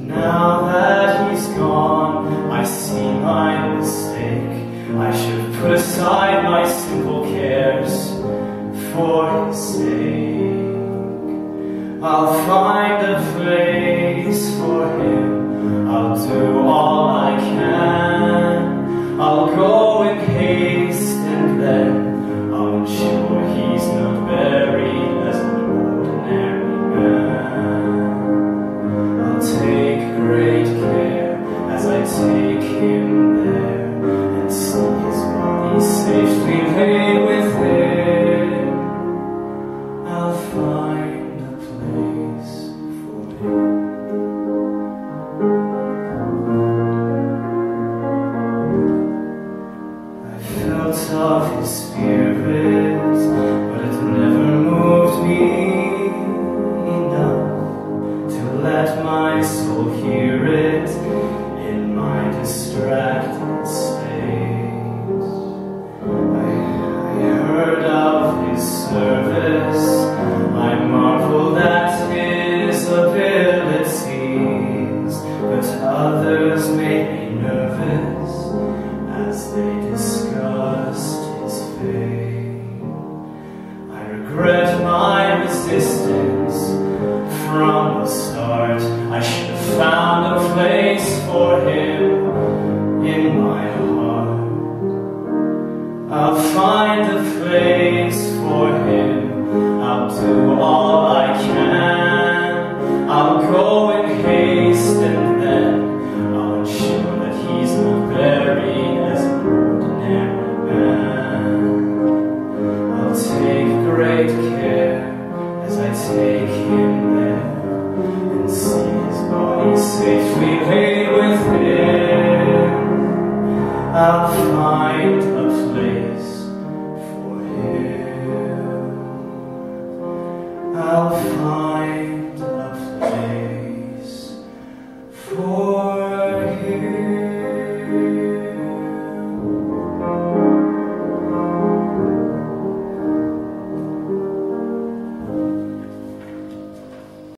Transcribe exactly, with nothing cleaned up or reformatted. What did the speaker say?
now that he's gone, I see my mistake. I should put aside my simple cares for his sake. I'll find a place for him, I'll do all I can. I'll go in haste and then I'll ensure he's not buried as an ordinary man. I'll take great care as I take him there and see his body safely laid within. I'll find a place for him. Of his spirit, but it never moved me enough to let my soul hear it in my distracted state. I, I heard of his service, I marveled at his abilities, but others made me nervous as they discussed his fate. I regret my resistance from the start. I should have found a place for him in my heart. I'll find a place for him, I'll do all I can. I'll go in haste and then I'll ensure that he's not buried as an ordinary man. I'll take great care as I take him there and see his body safely laid within. I'll find a place for him. I'll find a place for